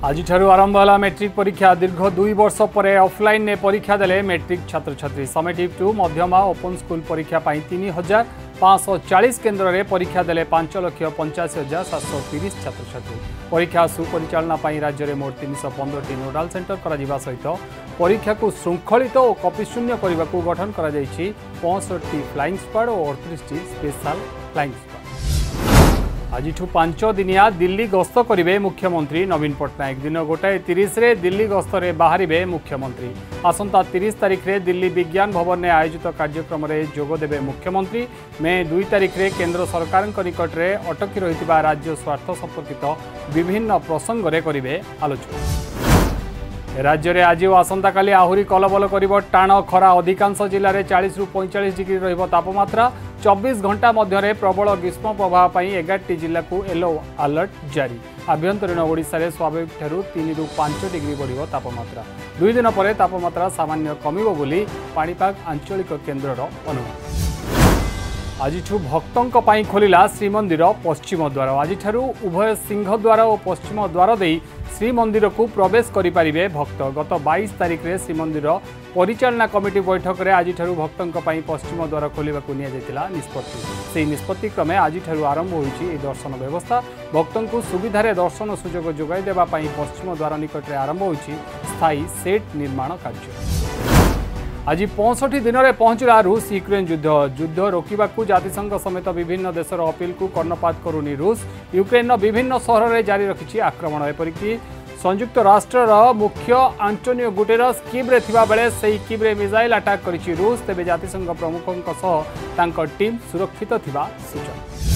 आज आरंभ है मैट्रिक परीक्षा। दीर्घ 2 वर्ष पर ऑफलाइन ने परीक्षा देले मैट्रिक छात्र छात्री। समेटिव 2 मध्यमा ओपन स्कूल परीक्षा 3540 केन्द्र में परीक्षा देले 5,85,730 छात्र छात्री। परीक्षा सुपरिचालना राज्य में मोट 315 नोडाल सेंटर करा सहित परीक्षा को श्रृंखलित और कपिशून्य करने को गठन कर 65 फ्लाइंग स्क्वाड और 38 स्पेशल फ्लाइंग स्क्वाड। आज 5 दिनिया दिल्ली गस्त करेंगे मुख्यमंत्री नवीन पट्टनायक। दिन 1:30 दिल्ली गस्तरे बाहर मुख्यमंत्री। आसंता 30 तारिख में दिल्ली विज्ञान भवन में आयोजित कार्यक्रम में जोगदेवे मुख्यमंत्री। मे 2 तारिख में केंद्र सरकार निकट में अटकी रही राज्य स्वार्थ संपर्कित विभिन्न प्रसंग में करेंगे आलोचना। राज्य में आज और आसंता काली आहुरी कलबल कर टाण खरा। अधिकांश जिले में 40 ରୁ 45 डिग्री रहिबो तापमात्रा। 24 घंटा मध्य प्रबल ग्रीष्म प्रभाव 11टी जिला को येलो अलर्ट जारी। आभ्यंतरीण ओडिशा रे स्वाभाविक ठारू 3 ରୁ 5 डिग्री बढ़िबो तापमात्रा। 2 दिन पर तापमात्रा सामान्य कमिबो बोली पाणीपाग आंचलिक केन्द्रर अनुमान। आज भक्तों पर खोलिला श्रीमंदिर पश्चिम द्वार। आज उभय सिंहद्वार और पश्चिम द्वार दे श्रीमंदिर को प्रवेश करें भक्त। गत 22 तारिख में श्रीमंदिर परिचालना कमिटी बैठक में आज भक्तों पर पश्चिम द्वार खोलने को निष्पत्ति। से निष्पत्ति क्रमे आज आरंभ होती दर्शन व्यवस्था। भक्तों को सुविधार दर्शन सुजोग जोगाई देवाई पश्चिम द्वार निकट में आरंभ होती स्थायी सेट निर्माण कार्य। आज 65 दिन में पहुंचला रूस यूक्रेन युद्ध रोकवा जातिसंघ समेत विभिन्न देशर अपील को कर्णपात करुनी रूस। यूक्रेन विभिन्न सहर में जारी रखी आक्रमण। एपरिक संयुक्त राष्ट्र मुख्य आंटोनियो गुटेरस कीव्रे थिबा बेले सेही कीव्रे मिसाइल अटैक करिछि रूस। तेबे जातिसंघ प्रमुखों टीम सुरक्षित थिबा सूचना।